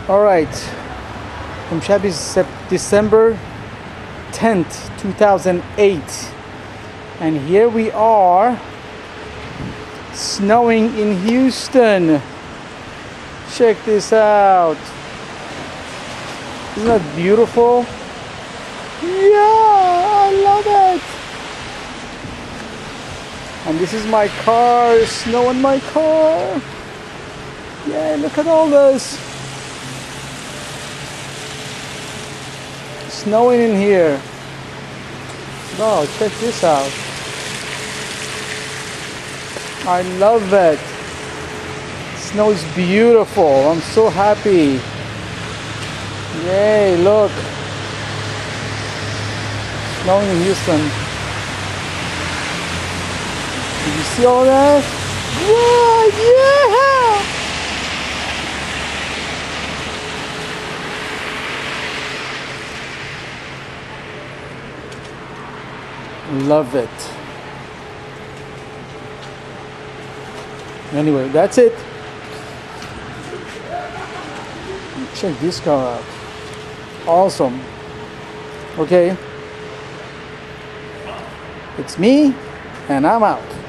All right, December 10th, 2008, and here we are, snowing in Houston. Check this out. Isn't that beautiful? Yeah, I love it. And this is my car, snow in my car. Yeah, look at all this. Snowing in here. Wow, check this out. I love it. Snow is beautiful. I'm so happy. Yay, look. Snowing in Houston. Did you see all that? Whoa, yeah! Love it. Anyway, that's it. Check this car out. Awesome. Okay. It's me, and I'm out.